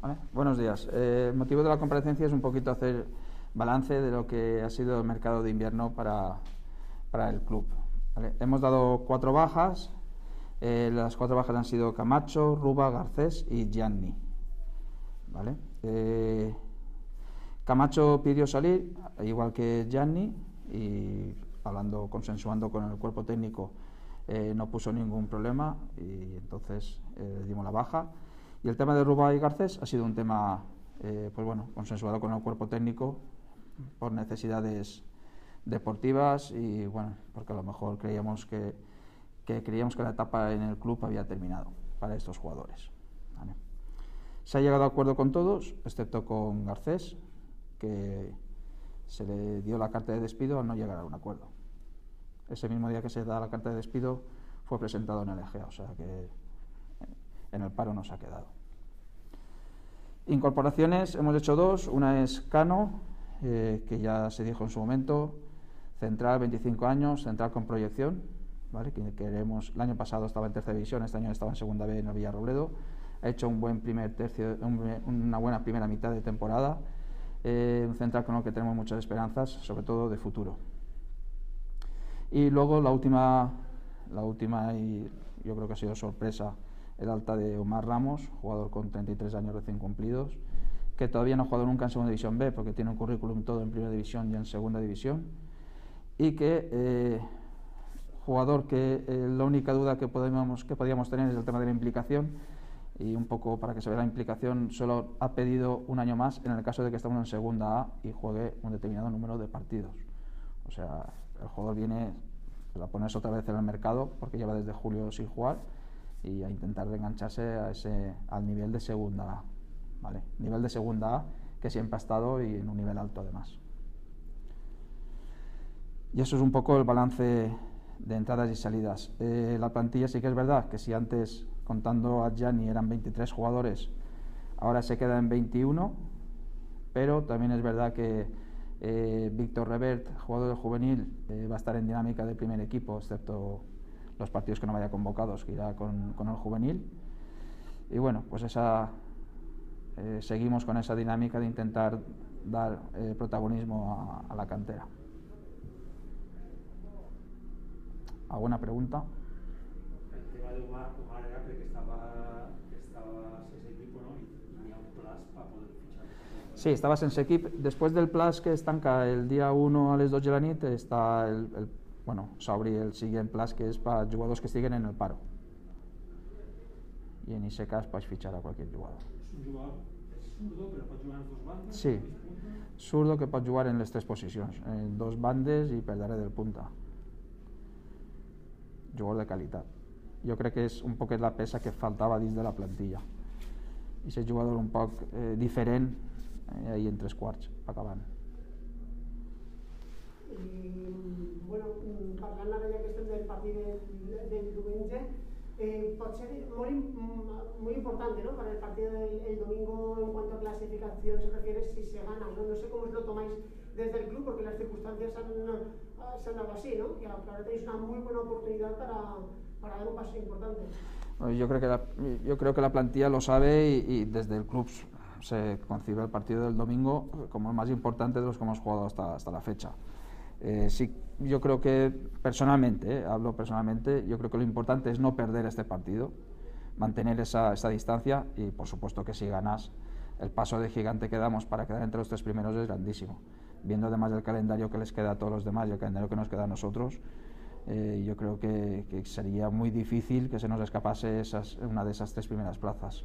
Vale. Buenos días. El motivo de la comparecencia es un poquito hacer balance de lo que ha sido el mercado de invierno para el club. ¿Vale? Hemos dado 4 bajas. Las 4 bajas han sido Camacho, Ruba, Garcés y Gianni. ¿Vale? Camacho pidió salir, igual que Gianni, y consensuando con el cuerpo técnico, no puso ningún problema y entonces le dimos la baja. Y el tema de Ruba y Garcés ha sido un tema consensuado con el cuerpo técnico por necesidades deportivas y porque a lo mejor creíamos que la etapa en el club había terminado para estos jugadores. ¿Vale? Se ha llegado a acuerdo con todos, excepto con Garcés, que se le dio la carta de despido al no llegar a un acuerdo. Ese mismo día que se da la carta de despido fue presentado en el EGEA, o sea que en el paro no se ha quedado. Incorporaciones hemos hecho 2, una es Cano, que ya se dijo en su momento, central, 25 años, central con proyección, ¿vale? Que queremos. El año pasado estaba en tercera división, este año estaba en segunda B en el Villarrobledo, ha hecho un buen primer tercio, una buena primera mitad de temporada, un central con el que tenemos muchas esperanzas, sobre todo de futuro. Y luego la última y yo creo que ha sido sorpresa, el alta de Omar Ramos, jugador con 33 años recién cumplidos, que todavía no ha jugado nunca en segunda división B porque tiene un currículum todo en primera división y en segunda división, y que jugador que la única duda que podíamos tener es el tema de la implicación, y un poco para que se vea la implicación solo ha pedido un año más en el caso de que estemos en segunda A y juegue un determinado número de partidos. O sea, el jugador viene a ponerse otra vez en el mercado porque lleva desde julio sin jugar y a intentar reengancharse al nivel de segunda A, ¿vale? Nivel de segunda A que siempre ha estado y en un nivel alto además. Y eso es un poco el balance de entradas y salidas. La plantilla sí que es verdad que si antes, contando a Gianni, eran 23 jugadores, ahora se queda en 21, pero también es verdad que Víctor Revert, jugador del juvenil, va a estar en dinámica de primer equipo, excepto los partidos que no vaya convocados, que irá con el juvenil. Y bueno, pues seguimos con esa dinámica de intentar dar protagonismo a la cantera. ¿Alguna pregunta? El tema de Omar era que estaba sense equipo, ¿no? Y tenía un plazo para poder fichar. Sí, estaba sense equip. Després del plaç que es tanca el dia 1 a les 12 de la nit està s'obri el siguiente plaç, que és per jugadors que estiguen en el paro, i en aquest cas pots fitxar a qualsevol jugador. És un jugador zurdo, però pot jugar en les dues bandes? Sí, zurdo que pot jugar en les 3 posicions, en 2 bandes i per darrere del punta. Jugador de qualitat. Jo crec que és un poquet la peça que faltava dins de la plantilla, i és jugador un poc diferent ahí en 3 quarts, acabant. Parlant ara ja que estem del partit del diumenge, pot ser muy importante, ¿no?, para el partido del domingo en cuanto a clasificación se refiere, si se gana, ¿no? No sé cómo os lo tomáis desde el club, porque las circunstancias se han dado así, ¿no? Que ahora tenéis una muy buena oportunidad para dar un paso importante. Yo creo que la plantilla lo sabe y desde el club se concibe el partido del domingo como el más importante de los que hemos jugado hasta la fecha. Sí, yo creo que personalmente, hablo personalmente, yo creo que lo importante es no perder este partido, mantener esa distancia y por supuesto que si ganas, el paso de gigante que damos para quedar entre los 3 primeros es grandísimo. Viendo además el calendario que les queda a todos los demás y el calendario que nos queda a nosotros, yo creo que sería muy difícil que se nos escapase una de esas 3 primeras plazas.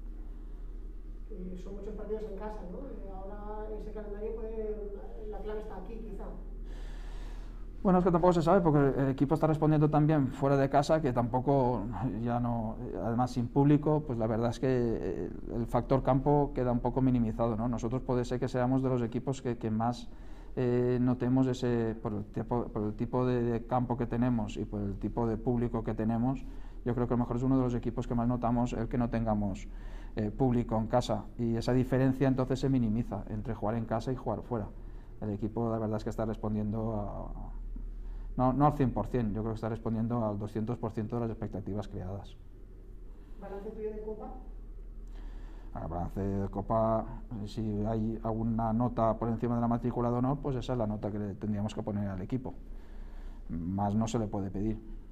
Son muchos partidos en casa, ¿no? Ahora ese calendario la clave está aquí, quizá. Bueno, es que tampoco se sabe porque el equipo está respondiendo también fuera de casa, que tampoco, ya no, además sin público, pues la verdad es que el factor campo queda un poco minimizado, ¿no? Nosotros puede ser que seamos de los equipos que más notemos por el tipo de campo que tenemos y por el tipo de público que tenemos. Yo creo que a lo mejor es uno de los equipos que más notamos el que no tengamos público en casa, y esa diferencia entonces se minimiza entre jugar en casa y jugar fuera. El equipo la verdad es que está respondiendo no al 100%, yo creo que está respondiendo al 200% de las expectativas creadas. ¿Balance tuyo de Copa? A balance de Copa, si hay alguna nota por encima de la matrícula de honor, pues esa es la nota que le tendríamos que poner al equipo. Más no se le puede pedir.